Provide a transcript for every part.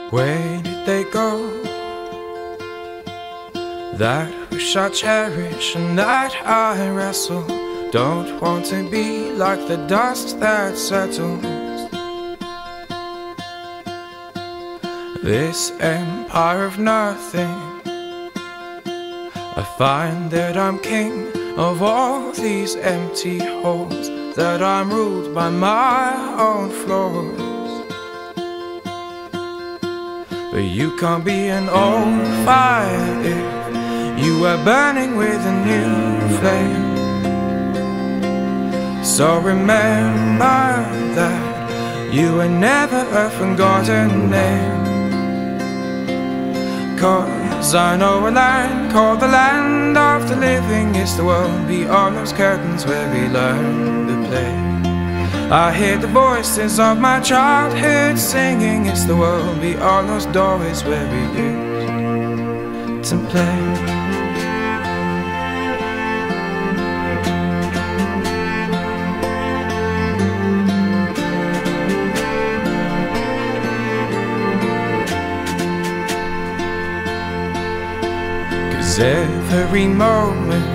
Where did they go? That wish I cherish and that I wrestle. Don't want to be like the dust that settles. This empire of nothing, I find that I'm king of all these empty halls, that I'm ruled by my own flaws. But you can't be an old fire if you are burning with a new flame. So remember that you were never a forgotten name. 'Cause I know a land called the land of the living. It's the world beyond those curtains where we learn to play. I hear the voices of my childhood singing. It's the world beyond those doorways where we used to play. Every moment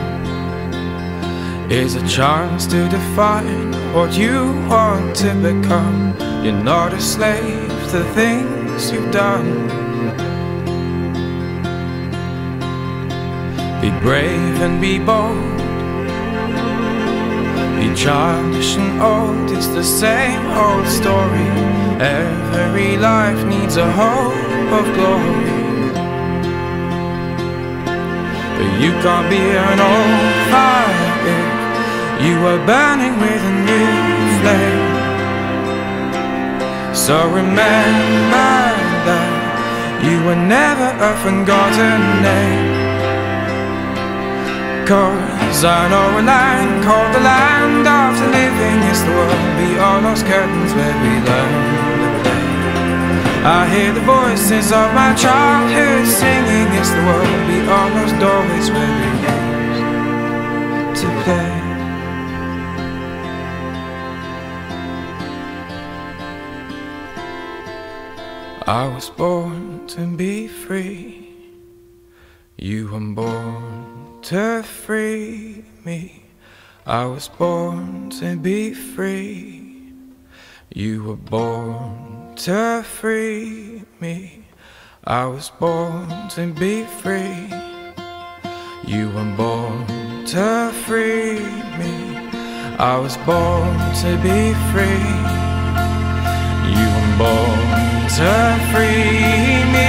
is a chance to define what you want to become. You're not a slave to the things you've done. Be brave and be bold. Be childish and old. It's the same old story. Every life needs a hope of glory. You can't be an old fire if you are burning with a new flame. So remember that you were never a forgotten name. 'Cause I know a land called the land of the living. It's the world beyond those curtains where we learn to play. I hear the voices of my childhood singing. It's the world beyond those doorways where we used to play. I was born to be free. You were born to free me. I was born to be free. You were born to free me. I was born to be free. You were born to free me. I was born to be free. You were born to free me.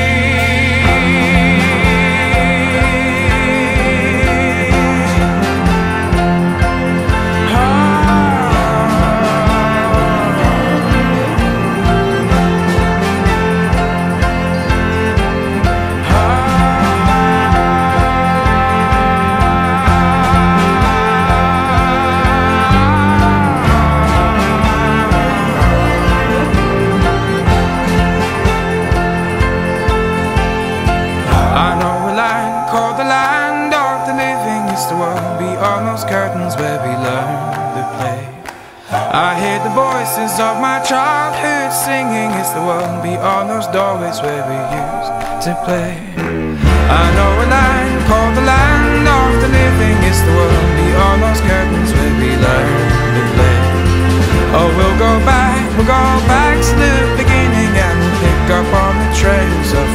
Curtains where we learn to play. I hear the voices of my childhood singing. It's the world beyond those doorways where we used to play. I know a land called the land of the living. It's the world beyond those curtains where we learn to play. Oh, we'll go back to the beginning, and we'll pick up on the trails of